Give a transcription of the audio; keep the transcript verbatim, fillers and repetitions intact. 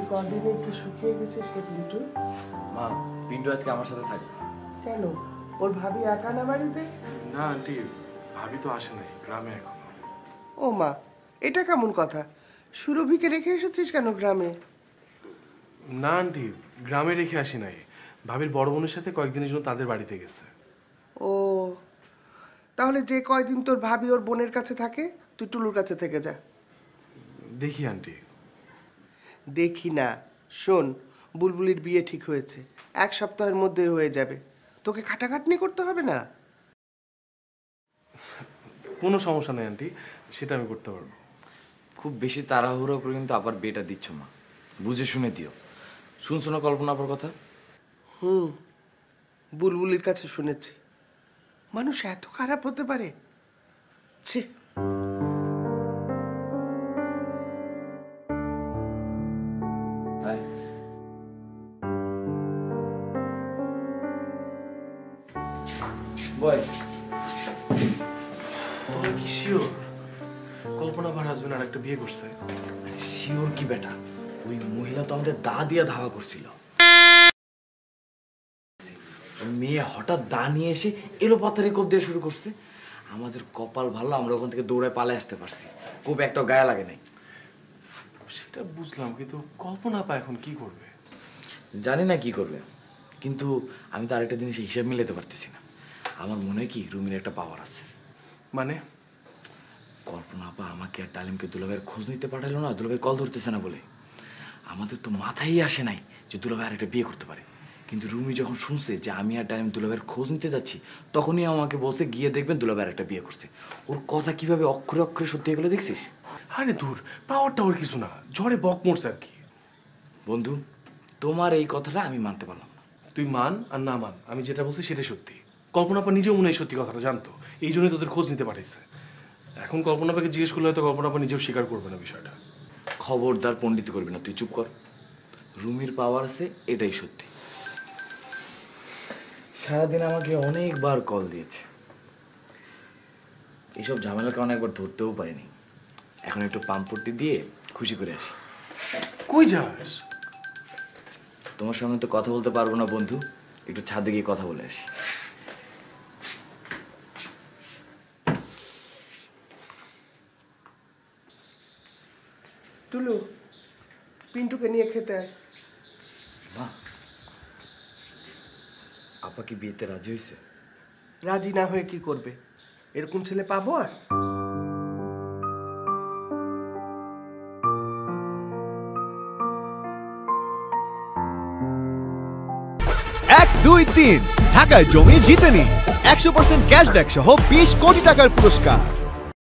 কদিনে কি শুকিয়ে গেছে সে পিন্টু? মা, পিন্টু আজকে আমার সাথে থাকবে। কেন, ওর ভাবি একা না বাড়িতে? না আন্টি, ভাবি তো আসে নাই, গ্রামে এখনো। ও মা, এটা কেমন কথা? সুরভিকে রেখে এসেছিস কেন গ্রামে? না আন্টি, গ্রামে রেখে আসি নাই, ভাবির বড় বোনের সাথে কয়েকদিনের জন্য তাদের বাড়িতে গেছে। ও, তাহলে যে কয়দিন তোর ভাবি ওর বোনের কাছে থাকে তুই টুলুর কাছে থেকে যা। দেখি আন্টি। দেখি না, শোন, বুলবুলির বিয়ে ঠিক হয়েছে, এক সপ্তাহের মধ্যে হয়ে যাবে, তোকে খাটাখাটনি করতে হবে না। কোনো সমস্যা নেই আন্টি, সেটা আমি করতে পারবো। খুব বেশি তাড়াহুড়ো করে কিন্তু আবার বিয়েটা দিচ্ছ মা, বুঝে শুনে দিও। শুনছো না কল্পনা আপার কথা? হুম, বুলবুলির কাছে শুনেছি। মানুষ এত খারাপ হতে পারে? ছি। বয়, তোরা কি শিওর কল্পনা আবার হাজবেন্ড আর একটা বিয়ে করছে? শিওর কি বেটা, ওই মহিলা তো আমাদের দা দিয়া ধাওয়া করছিল। মেয়ে হঠাৎ দা নিয়ে এসে এলো পাতারে কোপ দিয়ে শুরু করছে। আমাদের কপাল ভালো, আমরা ওখান থেকে দৌড়ে পালায় আসতে পারছি, কোপ একটা গায়ে লাগে নাই। সেটা বুঝলাম, কিন্তু কল্পনা আপা এখন কি করবে? জানি না কি করবে, কিন্তু আমি তো আরেকটা জিনিস হিসাব মিলাতে পারতেছি না। আমার মনে হয় কি রুমির একটা পাওয়ার আছে। মানে? কল্পনা আপা আমাকে আর ডালিমকে দুলাভাইয়ের খোঁজ নিতে পাঠালো না, দুলাভাই কল ধরতেছে না বলে। আমাদের তো মাথায় আসে নাই যে দুলাভাই আর একটা বিয়ে করতে পারে। কিন্তু রুমি যখন শুনছে যে আমি আর ডালিম দুলাভাইয়ের খোঁজ নিতে যাচ্ছি, তখনই আমাকে বলছে গিয়ে দেখবেন দুলাভাই আর একটা বিয়ে করছে। ওর কথা কিভাবে অক্ষরে অক্ষরে সত্যি এগুলো দেখছিস? আরে দূর, পাওয়ার টাওয়ার কিছু না, ঝড়ে বক মরছে আর কি। বন্ধু, তোমার এই কথাটা আমি মানতে পারলাম না। তুই মান আর না মান, আমি যেটা বলছি সেটাই সত্যি। কল্পনা আপা নিজেও মনে হয় সত্যি কথাটা জানতো, এই জন্যই তোদের খোঁজ নিতে পাঠাইছে। এখন কল্পনা আপাকে জিজ্ঞেস করলে হয়তো কল্পনা আপা নিজেও স্বীকার করবে না বিষয়টা। খবরদার পণ্ডিত করবি না, তুই চুপ কর। রুমির পাওয়ার আছে, এটাই সত্যি। সারাদিন আমাকে অনেকবার কল দিয়েছে, এইসব ঝামেলার কারণে একবার ধরতেও পারিনি। এখন একটু পাম্পটি দিয়ে খুশি করে আসি। কই যাস? তোমার সঙ্গে তো কথা বলতে পারবো না বন্ধু, একটু ছাদে গিয়ে কথা বলে আসি। টুলু, পিন্টুকে নিয়ে খেতে আয়। মা, আপা কি বিয়েতে রাজি হয়েছে? রাজি না হয়ে কি করবে? এরকম ছেলে পাবো আর? এক দুই তিন ঢাকায় জমি জিতে নিন একশো পার্সেন্ট ক্যাশব্যাক সহ বিশ কোটি টাকার পুরস্কার।